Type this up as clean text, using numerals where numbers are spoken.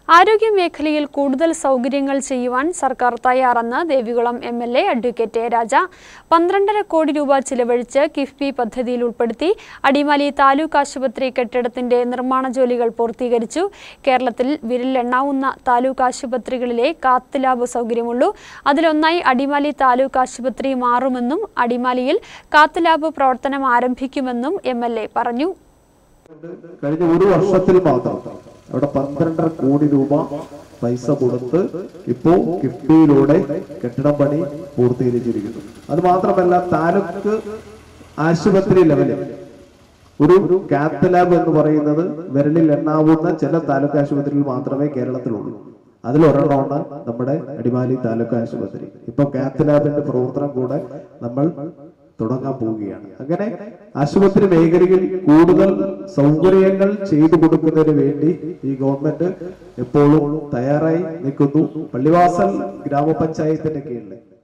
ആരോഗ്യ മേഖലയിൽ കൂടുതൽ സൗകര്യങ്ങൾ ചെയ്യുവാൻ സർക്കാർ തയ്യാറെന്ന് ദേവികുളം എംഎൽഎ അഡ്വക്കേറ്റ് രാജ 12.5 കോടി രൂപ ചിലവഴിച്ച് കിഫ്ബി പദ്ധതിയിൽ ഉൾപ്പെടുത്തി അടിമാലി താലൂക്ക് ആശുപത്രി കെട്ടിടത്തിന്റെ നിർമ്മാണ ജോലികൾ പൂർത്തീകരിച്ചു. കേരളത്തിൽ വിരലിലെണ്ണാവുന്ന താലൂക്ക് ആശുപത്രികളിലെ കാത്ത് ലാബ് സൗകര്യമുള്ളൂ. അതിലൊന്നായി അടിമാലി താലൂക്ക് ആശുപത്രി മാറുമെന്നും അടിമാലിയിൽ കാത്ത് ലാബ് പ്രവർത്തനം ആരംഭിക്കുമെന്നും എംഎൽഎ പറഞ്ഞു. കഴിഞ്ഞ ഒരു വർഷത്തിൽ മാത്രം അവിടെ 12.5 കോടി രൂപ പൈസ കൊടുത്ത് ഇപ്പോ കിഫ്ബിയിലൂടെ കെട്ടിടം പണി പൂർത്തീകരിച്ചിരിക്കുന്നു. അത് മാത്രമല്ല, താലൂക്ക് ആശുപത്രി ലെവലിൽ ഒരു കാത്ത് ലാബ് എന്ന് പറയുന്നത് വിരലിൽ എണ്ണാവുന്ന ചില താലൂക്ക് ആശുപത്രിയിൽ മാത്രമേ കേരളത്തിലുള്ളൂ. അതിലൊരെണ്ണമാണ് നമ്മുടെ അടിമാലി താലൂക്ക് ആശുപത്രി. ഇപ്പൊ കാത്ത് ലാബിന്റെ പ്രവർത്തനം കൂടെ നമ്മൾ തുടങ്ങാൻ പോവുകയാണ്. അങ്ങനെ ആശുപത്രി മേഖലയിൽ കൂടുതൽ സൗകര്യങ്ങൾ ചെയ്തു കൊടുക്കുന്നതിന് വേണ്ടി ഈ ഗവൺമെന്റ് എപ്പോഴും തയ്യാറായി നിൽക്കുന്നു. പള്ളിവാസൽ ഗ്രാമപഞ്ചായത്തിന്റെ കീഴിൽ